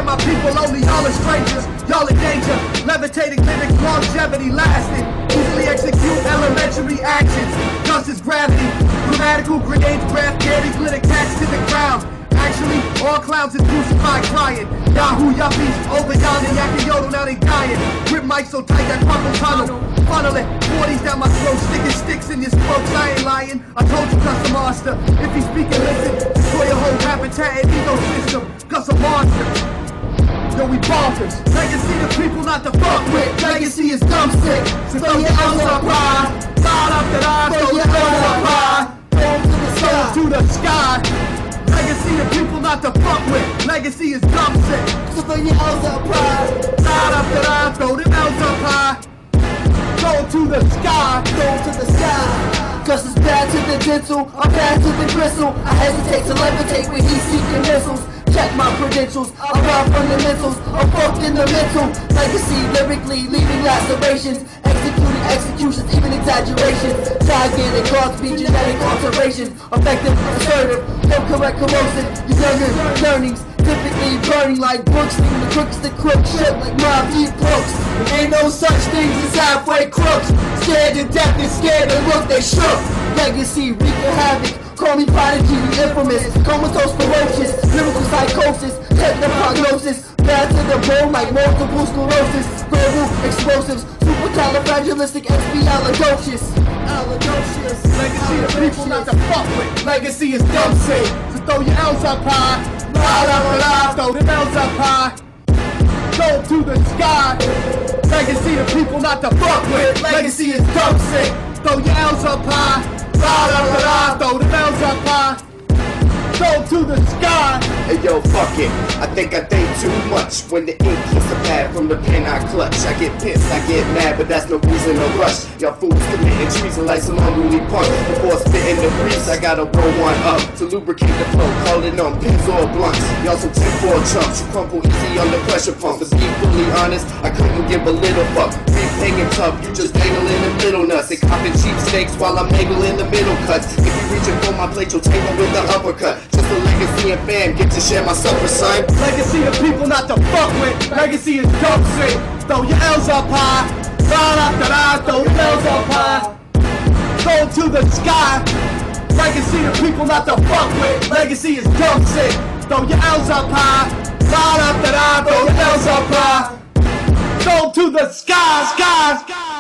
my people, only y'all are strangers. Y'all in danger, levitating lyrics, longevity lasting. Easily execute elementary actions. Justice, gravity, grammatical grenades, graph, candy, glitter, catch to the ground. Actually, all clowns is crucified crying. Yahoo yuppies over yonder yakking yodel, now they dying. Grip mic so tight that crumple tunnel. Funnel it, 40s down my throat, sticking sticks in your spokes. I ain't lying. I told you, custom master. If he's speaking, listen. Destroy your whole habitat and ecosystem. Cause a monster. Yo, we bonkers. Legacy the people not to fuck with. Legacy is dumb sick. So throw your arms up high. Side up that I throw your arms up high. Throw to the sky. Legacy the people not to fuck with. Legacy is dumb sick. So throw your arms up high. Side up that I throw them arms up high. Throw to the sky. Throw to the sky. Cause it's bad to the dental, I'm bad to the gristle. I hesitate to levitate when he's seeking missiles. Check my credentials, I'm raw fundamentals, I'm fucked in the mental. Legacy lyrically leaving lacerations, executing executions, even exaggerations. Gigantic cause be genetic alterations, effective, assertive, no correct corrosive. You learnings, typically burning like books, leaving the crooks the crook shit like mob deep crooks. There ain't no such things as halfway crooks. Scared to death and scared to look, they shook. Legacy wreaking havoc. Call me prodigy, infamous, comatose, ferocious, lyrical psychosis, technoprognosis, bad to the bone like multiple sclerosis, global explosives, supercalifragilisticexpialidocious. Legacy the people not to fuck with. Legacy is dumb sick. So throw your L's up high. Throw them L's up high. Go to the sky. Legacy the people not to fuck with. Legacy is dumb sick. Throw your L's up high. Throw the bells up high. Go to the sky. Hey yo, fuck it. I think too much. When the ink hits the pad from the pen I clutch. I get pissed, I get mad, but that's no reason to rush. Y'all fools committing treason like some unruly punks. Before spitting the breeze, I gotta roll one up to lubricate the flow. Call it on pins or blunts. Y'all some 10-4 chumps. You crumple easy under pressure pumps. To be fully honest, I couldn't give a little fuck. Big hanging tough, you just dangle in the middle nuts. They copping cheap steaks while I'm angling the middle cuts. If you reaching for my plate, you'll take one with the uppercut. Just a legacy and fam, get to share my supper, son. Legacy the people not to fuck with. Legacy is dumb sick. Throw your L's up high. Right after that, throw the L's up high. Go to the sky. Legacy the people not to fuck with. Legacy is dumb sick. Throw your L's up high. Right after that, throw the L's up high. Go to the sky.